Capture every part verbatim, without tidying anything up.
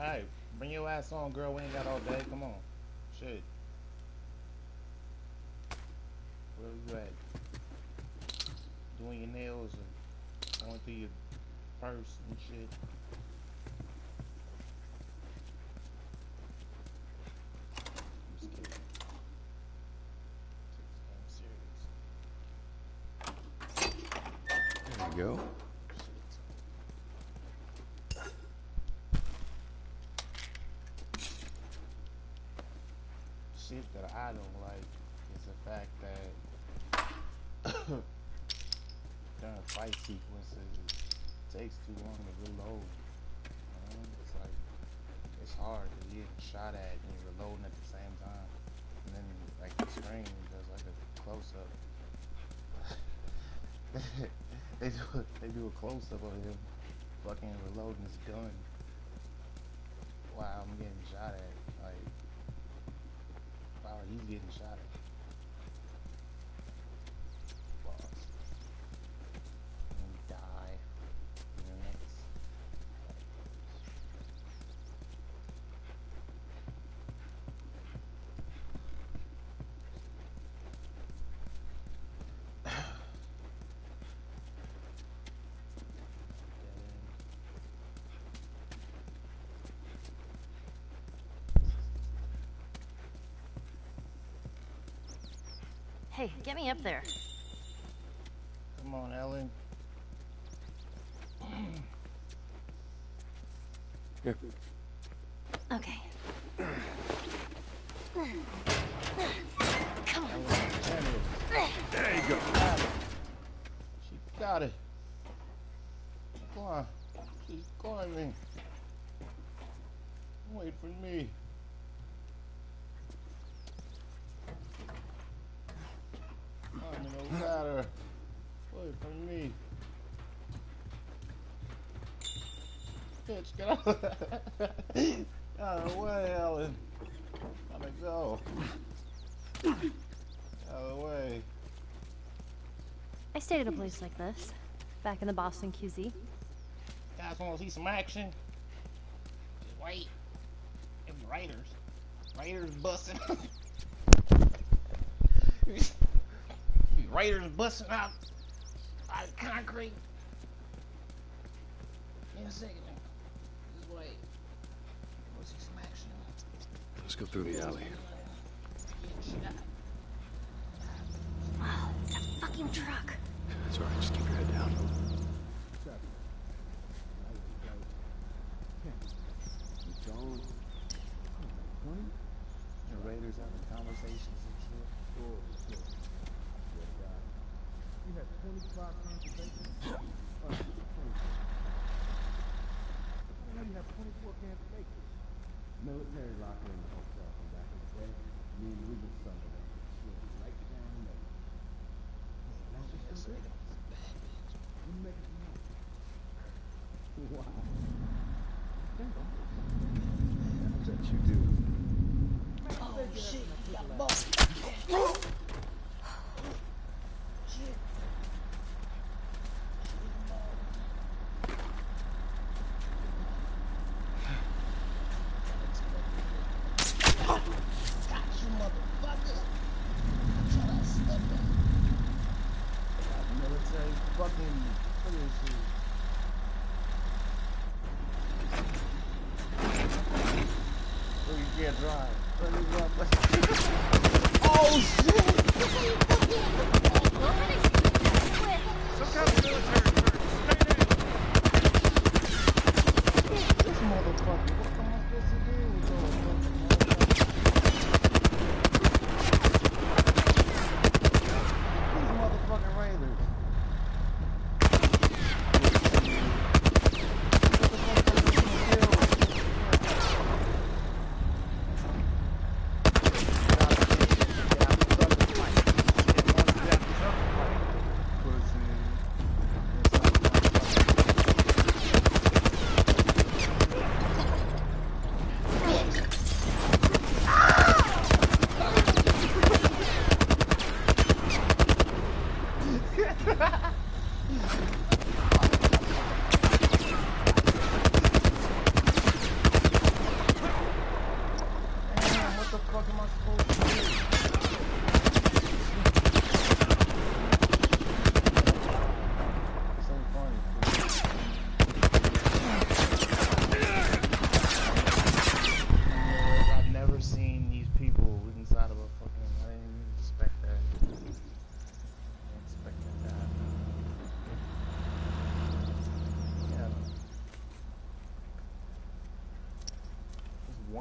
Alright, bring your ass on, girl. We ain't got all day. Come on. Shit. Where you at? Doing your nails and going through your purse and shit. I'm just kidding. Take this game serious. There you go. Shit that I don't like is the fact that during fight sequences it takes too long to reload. You know? It's like it's hard to get shot at and you're reloading at the same time. And then like the screen does like a close up. they do a, they do a close up of him fucking reloading his gun while I'm getting shot at. Like wow, he's getting shot at. Boss. And we die. And then that's Hey, get me up there. come on, Ellen. Here. Okay. Come on. There you go. She got it. Come on. She's climbing. Wait for me. I'm in the ladder. Wait for me. Bitch, get out of there. Out of the way, Ellen. Gotta go. Out of the way. I stayed at a place like this, back in the Boston Q Z. You guys wanna see some action? Just wait. Them Raiders. Raiders busting. Raiders busting out out of concrete. In a second. Just wait. We'll see some action. Let's go through the alley. Wow, it's a fucking truck. It's alright, just keep your head down. The Raiders having conversations and shit. You had twenty-five conversations. Oh, now you have twenty-four cancellations. Military locker in the hotel from back in the day. Me and Ruben Sunderland. Right down the middle. That's just so good. You make it know. Wow. That's what you do. Oh shit, you got bumped. Shit. Oh shit! Some kind of military first. This motherfucker, what am I supposed to do? These motherfucking Raiders.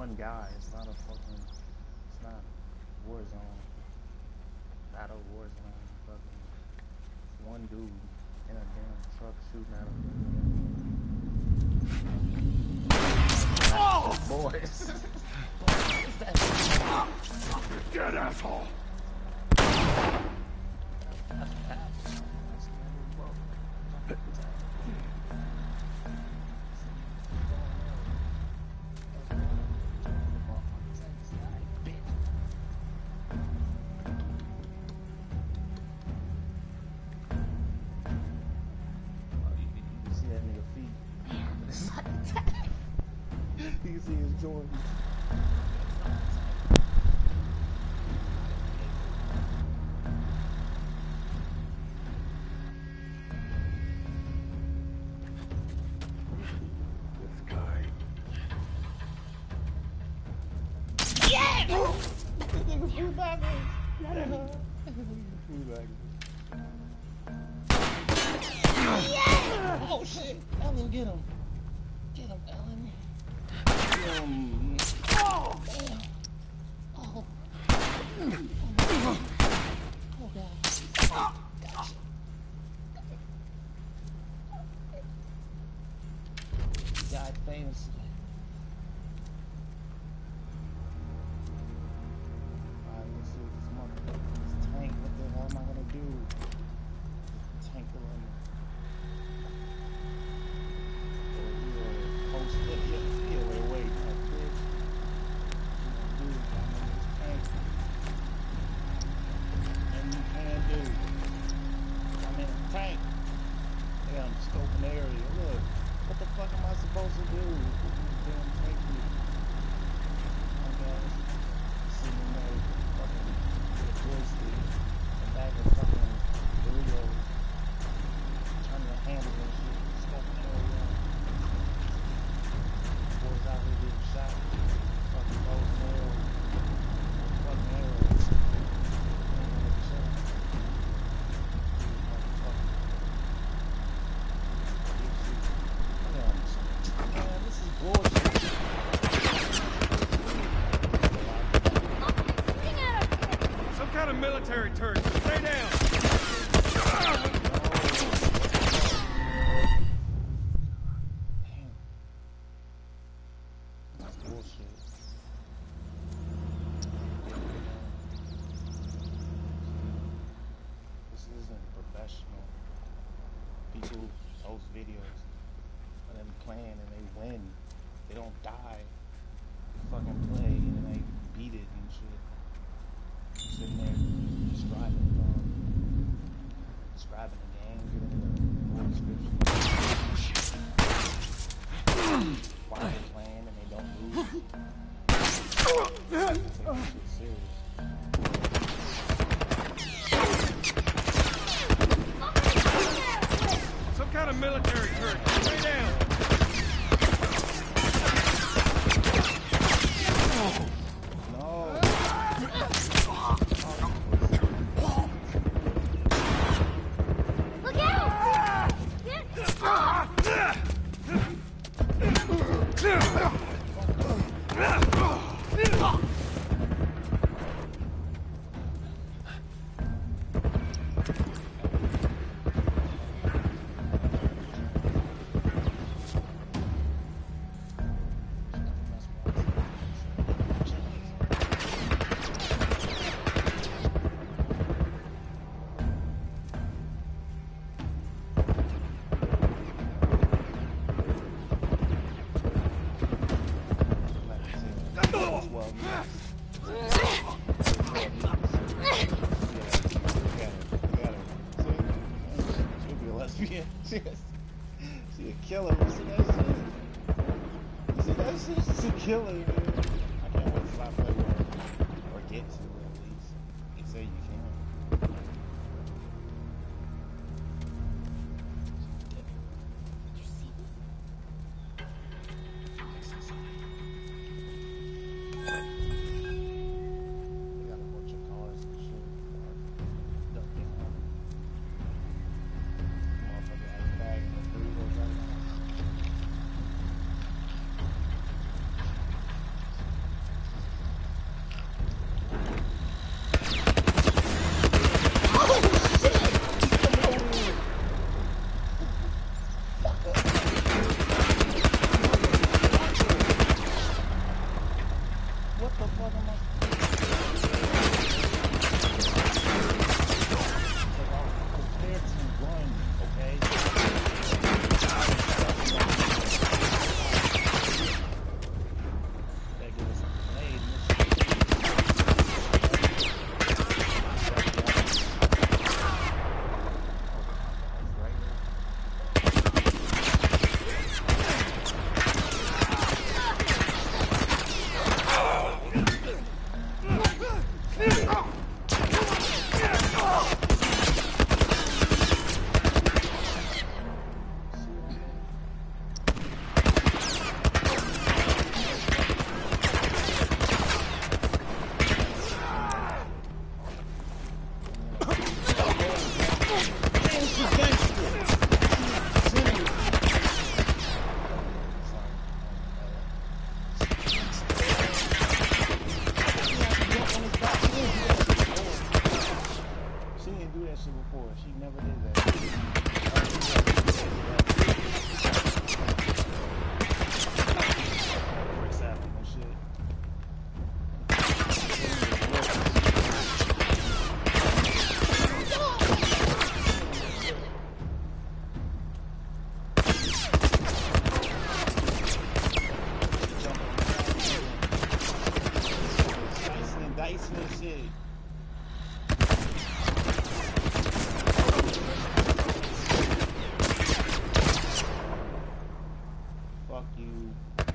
one guy. It's not a fucking. It's not war zone. Battle war zone. Fucking one dude in a damn truck shooting at him. Oh, boys. Dead asshole! You can see his joints. This guy. Yeah! Nigga flew backwards. Flew backwards. Yeah! Oh shit! Ellen, get him. Get him, Ellen. Um, oh, damn. Oh. Oh, God. Oh, gotcha. He died famously. Alright, let's see what this motherfucker, this tank, what the hell am I gonna do? Tank will run. Post it, yeah, get away, wait, that bitch. You gonna do, I'm in this tank. And you can do. I'm in a tank. Yeah, I'm scoping the area. Look, what the fuck am I supposed to do? Damn tank dude. My gosh. Sitting there, fucking, with a joystick, and bag of fucking Doritos. Turning the handle and shit, scoping the area. Boys out here getting shot. Fucking bows and arrows. Fucking arrows. Man, this is bullshit. Some kind of military turret. Stay down! That's bullshit. This isn't professional. People post videos of them playing and they win. They don't die. They fucking play and then they beat it and shit. Sitting there describing it all. Describing the game, giving it a full description. Why they're playing and they don't lose. Take this shit serious. Some kind of military turret. Stay down! No. Look out! Get lesbian. She a, she a killer. You see that shit? You see that shit? She's a killer, man. I can't wait to stop playing with her. Or get to her, at least. They say you can. They got a bunch of cars and shit. Ducking on. Motherfucker had a bag and the burritos right now. whatever it is. That. Chris Allen and shit. Dicing and dicing and shit. Fuck you.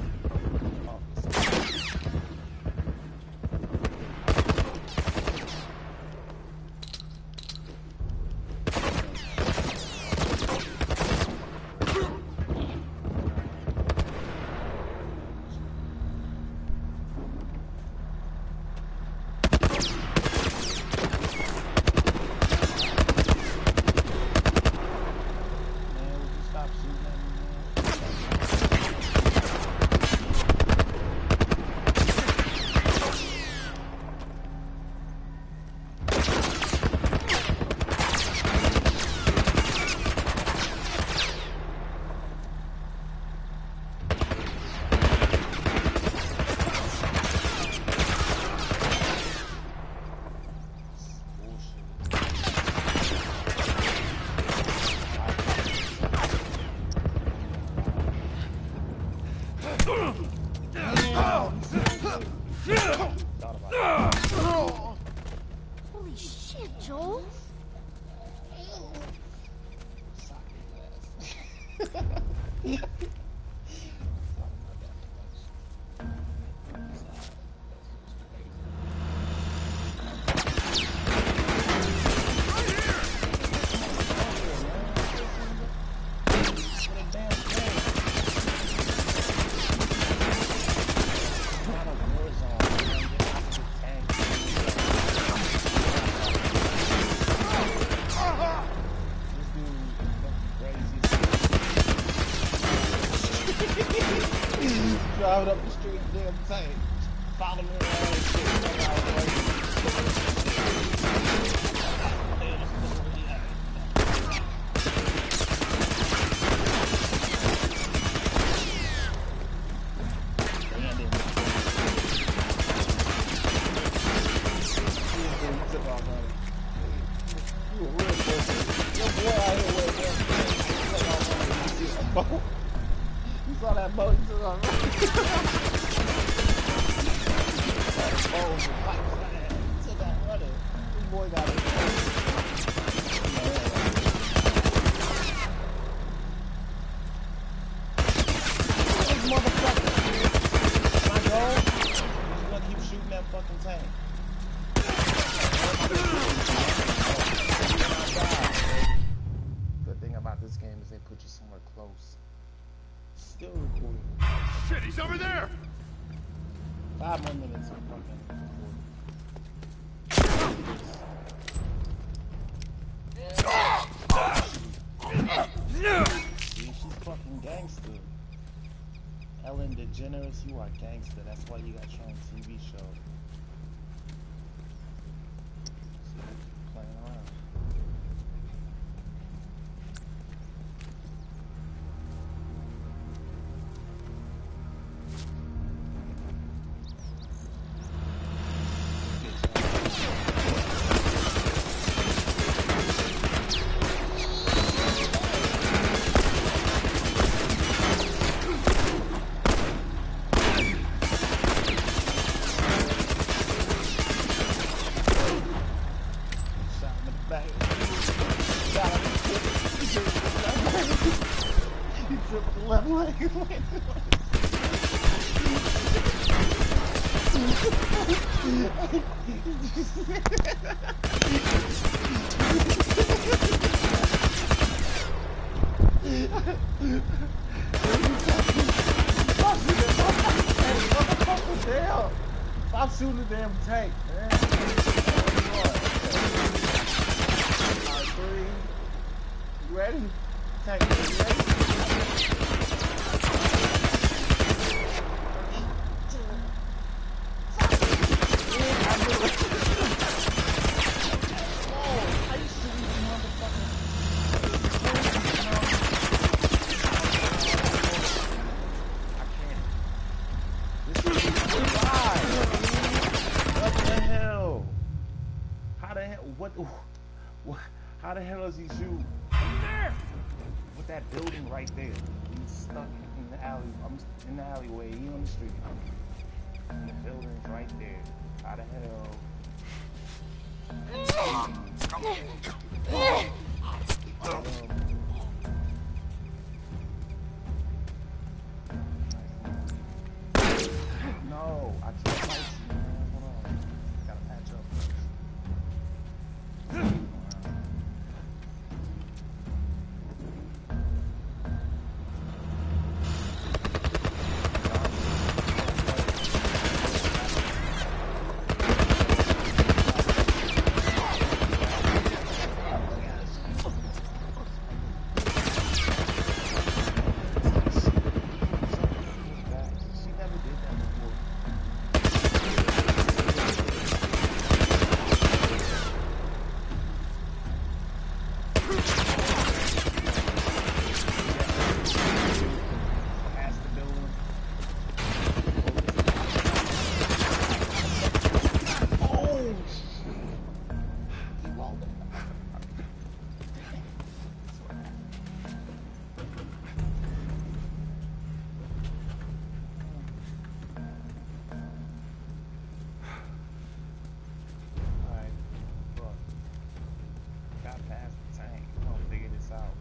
Holy shit, Joel. Driving up the street, damn tank. Follow me around and shit. You a real person. Your boy out here with a boat. You saw that boat? You saw that boat? The pipes like that. You took that running. This boy got it. This motherfucker. My goal is you gonna keep shooting that fucking tank. Good thing about this game is they put you somewhere close. Still recording. Shit, he's over there! Five more minutes of fucking recording. See, she's fucking gangster. Ellen DeGeneres, you are gangster. That's why you got your own T V show. See, playing around. Stop shooting the damn tank, man. Alright, three. You ready? Tank, you ready? How the hell does he shoot? There! With that building right there. He's stuck in the alley. I'm in the alleyway. He on the street. And the building's right there. How the hell? No, I can't fight you, man. Hold on. Gotta patch up first. She never did that before. Past the building. Oh, shit. He rolled it. Alright, look. Got past the tank. We're gonna figure this out.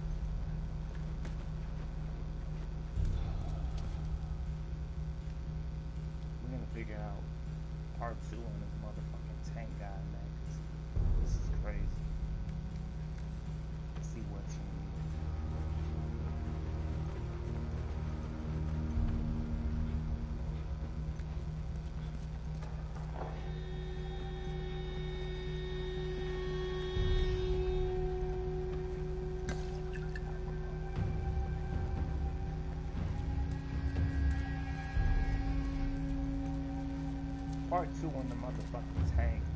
We're gonna figure out part two on this motherfucking tank guy, man. 'Cause this is crazy. Let's see what's in part two on the motherfucking tank.